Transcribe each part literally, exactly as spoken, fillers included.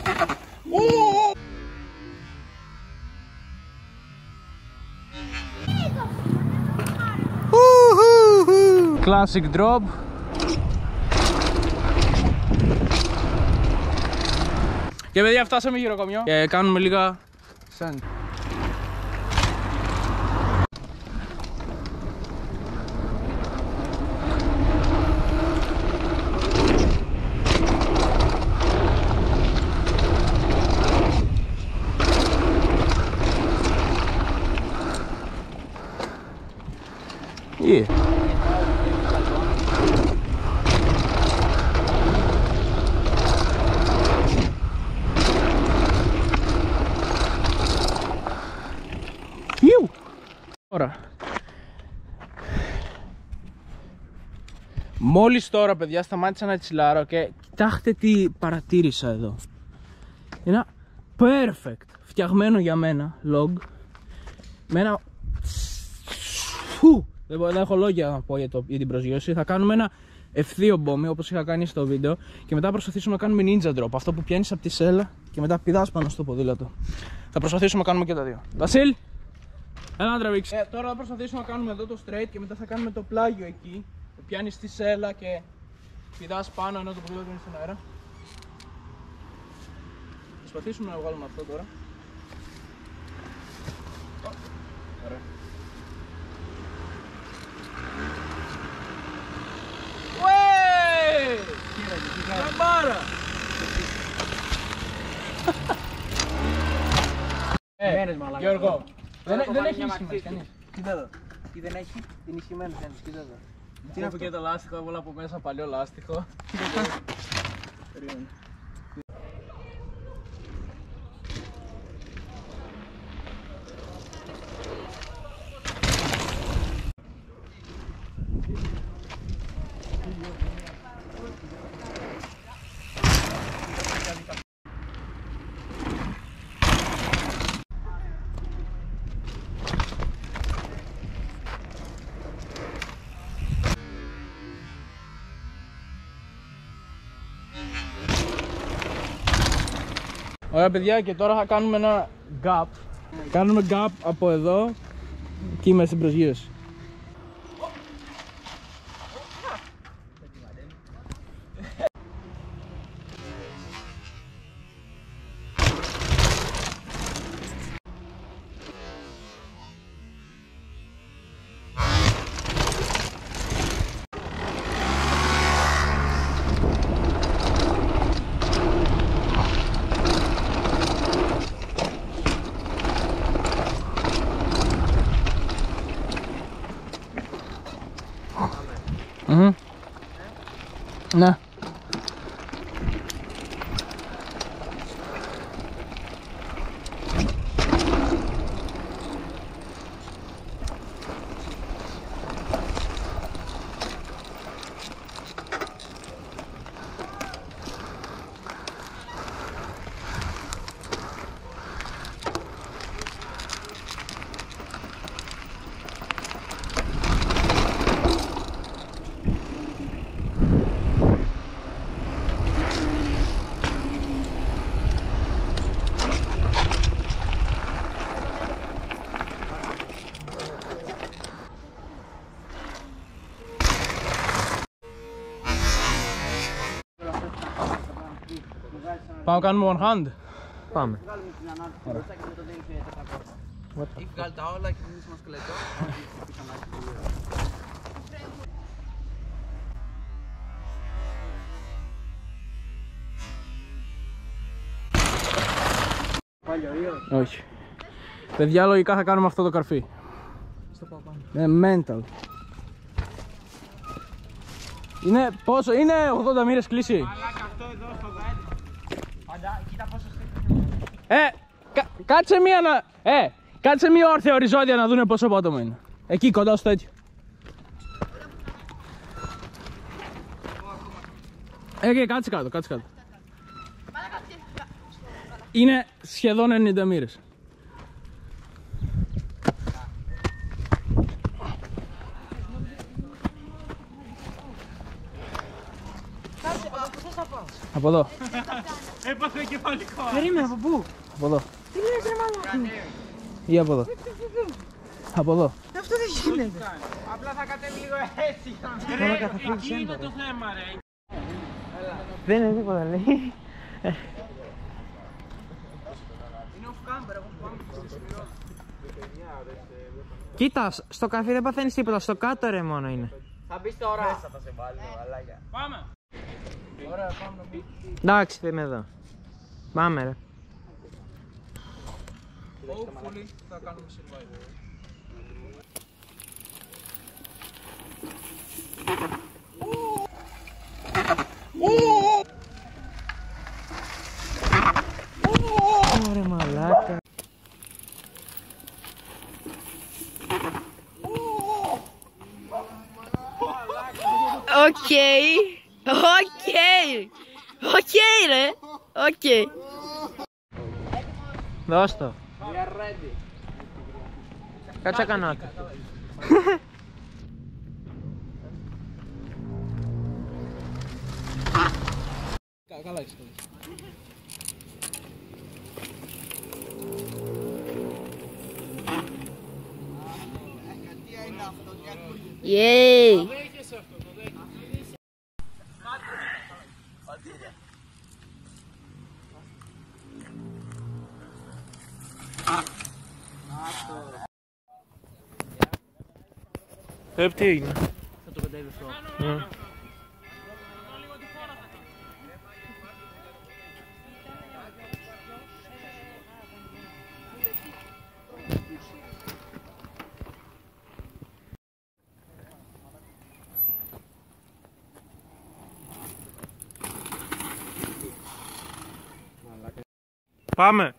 Classic drop. Και παιδιά, φτάσαμε γυροκομείο και κάνουμε λίγα sand. Yeah. Τώρα. Μόλις τώρα, παιδιά, σταμάτησα να τσιλάρω και κοιτάξτε τι παρατήρησα εδώ. Είναι perfect, φτιαγμένο για μένα, log. Με ένα... Φου, δεν, δεν έχω λόγια να πω για, το, για την προσγείωση. Θα κάνουμε ένα ευθείο μπόμι όπως είχα κάνει στο βίντεο και μετά προσπαθήσουμε να κάνουμε ninja drop. Αυτό που πιάνεις από τη σέλα και μετά πηδάς πάνω στο ποδήλατο. Θα προσπαθήσουμε να κάνουμε και τα δύο. Βασίλ! Έλα να τραβήξει. Ε, τώρα θα προσπαθήσουμε να κάνουμε εδώ το straight και μετά θα κάνουμε το πλάγιο εκεί. Το πιάνεις τη σέλα και πηδάς πάνω ενώ το ποδήλατο είναι στον αέρα. Θα προσπαθήσουμε να βγάλουμε αυτό τώρα. Ωραία. Ουέι! Καμπάρα! Ε, Γιώργο. Δεν, δεν έχει ισχυμένες κανείς. Κοίτα εδώ. Τι δεν έχει, την ισχυμένες κανείς. Κοίτα εδώ. Τι είναι αυτό και το λάστιχο, έβαλα από μέσα παλιό λάστιχο. Περίμενε. Ωραία παιδιά, και τώρα θα κάνουμε ένα gap. Κάνουμε gap από εδώ και είμαι στην προσγείωση. Mm-hmm. Ναι. Πάμε κάνουμε one hand. Πάμε. Έχει βγάλει τα όλα και εμείς μας σκελετό. Όχι. Παιδιά, λογικά θα κάνουμε αυτό το καρφί. Είναι mental. Είναι πόσο, είναι ογδόντα μοίρες κλίση. Μαλάκα, αυτό εδώ στο γάτι. Πάντα, κοίτα πόσο στήχος. Ε, κα, κάτσε μία να... Ε, κάτσε μία όρθια οριζόντια να δούνε πόσο πάτωμα είναι. Εκεί κοντά στο τέτοιο. Ε, κάτσε κάτω, κάτσε κάτω. Είναι σχεδόν ενενήντα μοίρες. Από εδώ. Έπαθε κεφαλικό. Περίμενε, από πού? Από εδώ. Τι λες ρε μαλάκα? Ή από εδώ. Από εδώ. Αυτό δεν γίνεται. Απλά θα κατέβει λίγο έτσι. Μαλάκα, θα φύγεις Εκεί είναι έμπορε. το θέμα ρε. Δεν είναι τίποτα λέει. Είναι off camera, εγώ πάμε στο σημείο. Κοίτα, στο καφέ δεν παθαίνεις τίποτα, στο κάτω ρε μόνο είναι. Θα μπεις τώρα. Μέσα θα σε βάλει, μαλάκια. Πάμε. Ωραία, πάμε να μπει. Εντάξει, είμαι εδώ. Πάμε ρε. Hopefully θα κάνουμε survival. Ωραία μαλάκα. Οκ, οκ, οκ ρε, οκ. Δώσ' το. Κάτσε κάνω. Καλά έχεις. Yay. Ε, τι έγινε? Θα το κατέβει αυτό. Ναι. Πάμε!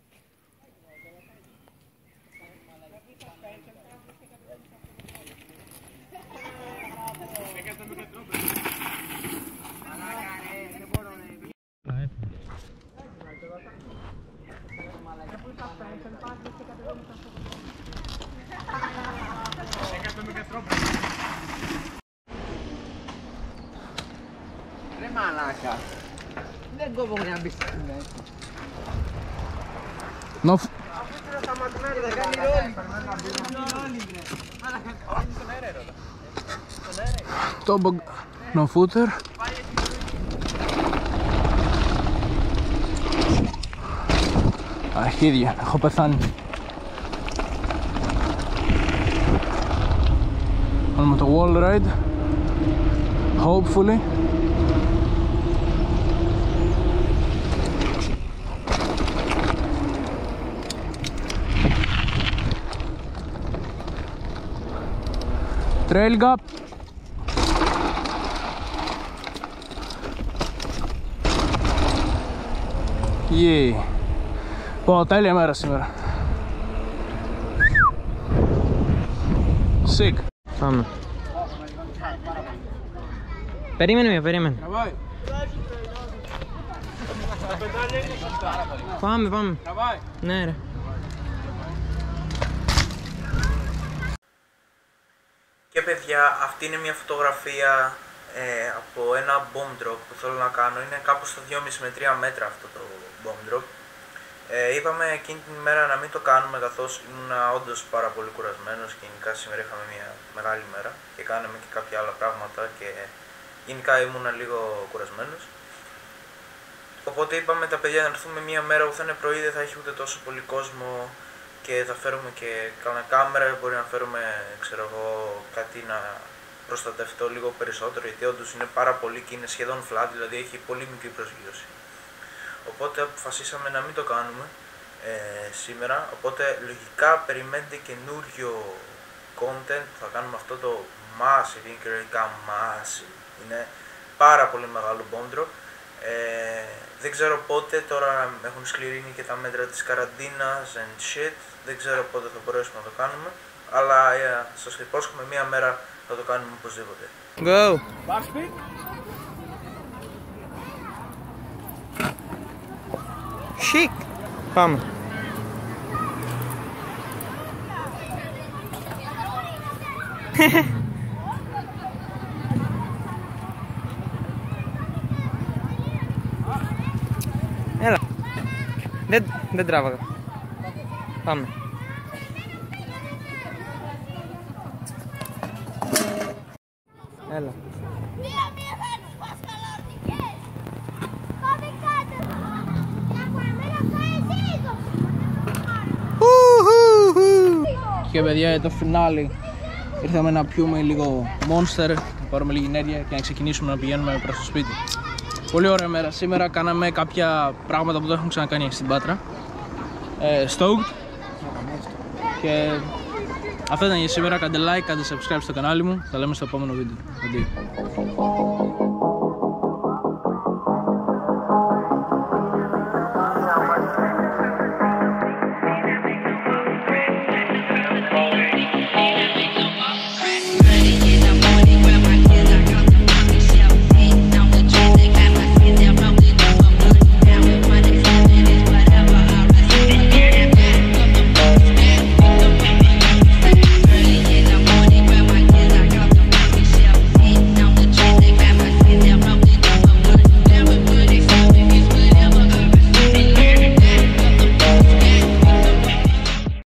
Ρε μαλάκα. Δεν κόβω για να μπεις στην μέση. No, Αφού ήθελα σταματημένο θα κάνει ρόλι. Ρόλι ρε. Μαλάκα, όχι στον αέρα ρε. Στον αέρα. tobog, no footer. Αρχίδια, έχω πεθάνει. Κάνουμε το wall ride. Hopefully. Trail gap. Yeah. Πω, τέλεια μέρα σήμερα. Sick. Πάμε. Περίμενε με, περίμενε. Τραβάει. Πάμε, πάμε. Τραβάει. Ναι ρε. Και παιδιά, αυτή είναι μια φωτογραφία ε, από ένα bomb drop που θέλω να κάνω. Είναι κάπου στα δυόμισι με τρία μέτρα αυτό το bomb drop. Ε, είπαμε εκείνη την ημέρα να μην το κάνουμε καθώς ήμουν όντως πάρα πολύ κουρασμένος και γενικά σήμερα είχαμε μια μεγάλη μέρα και κάναμε και κάποια άλλα πράγματα και γενικά ήμουν λίγο κουρασμένος. Οπότε είπαμε τα παιδιά να έρθουμε μια μέρα που θα είναι πρωί, δεν θα έχει ούτε τόσο πολύ κόσμο και θα φέρουμε και κάνα κάμερα, μπορεί να φέρουμε ξέρω εγώ, κάτι να προστατευτώ λίγο περισσότερο γιατί όντως είναι πάρα πολύ και είναι σχεδόν flat, δηλαδή έχει πολύ μικρή προσγείωση. Οπότε αποφασίσαμε να μην το κάνουμε ε, σήμερα, οπότε λογικά περιμένετε καινούριο content, θα κάνουμε αυτό το massive, είναι κυριολεκτικά massive, είναι πάρα πολύ μεγάλο bomb drop. Ε, δεν ξέρω πότε, τώρα έχουν σκληρύνει και τα μέτρα της καραντίνας and shit, δεν ξέρω πότε θα μπορέσουμε να το κάνουμε, αλλά ε, σας υπόσχομαι μία μέρα θα το κάνουμε οπωσδήποτε. Go! Backspeed. Chic! Πάμε. Έλα. Δεν, δεν τράβαγα. Πάμε. Έλα. Και παιδιά, το φινάλι ήρθαμε να πιούμε λίγο Monster, να πάρουμε λίγη ενέργεια και να ξεκινήσουμε να πηγαίνουμε προς το σπίτι. Πολύ ωραία μέρα σήμερα, κάναμε κάποια πράγματα που δεν έχουμε ξανακάνει στην Πάτρα. ε, Stoked. Και αυτό ήταν για σήμερα, κάντε like, κάντε subscribe στο κανάλι μου, θα λέμε στο επόμενο βίντεο.